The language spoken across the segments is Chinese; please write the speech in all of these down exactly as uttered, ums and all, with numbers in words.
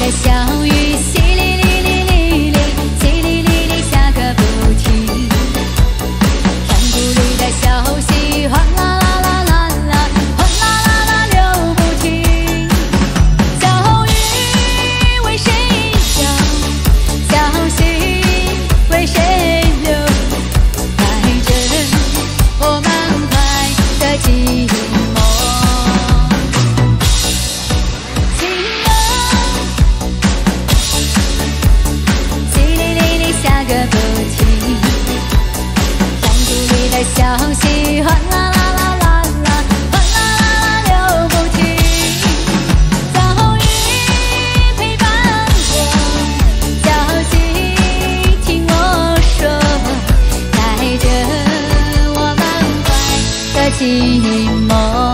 的小雨，淅沥沥沥沥沥，淅沥沥沥下个不停。山谷里的小溪，哗啦啦啦啦啦，哗啦啦啦流不停。小雨为谁降？小溪为谁流？带着我满怀的寂寞。 小溪哗啦啦啦啦啦，哗啦啦啦流不停。小雨陪伴我，小溪听我说，带着我满怀的寂寞。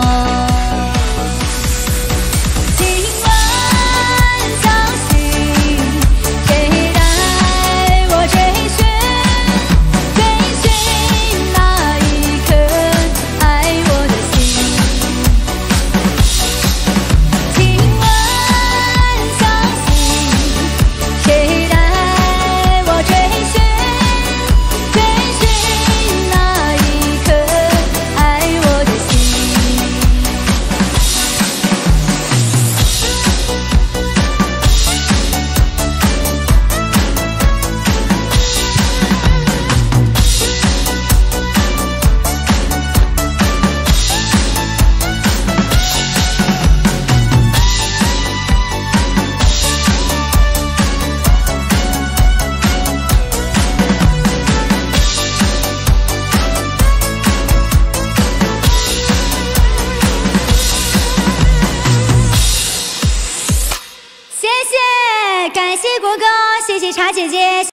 感谢国歌，谢谢茶姐姐。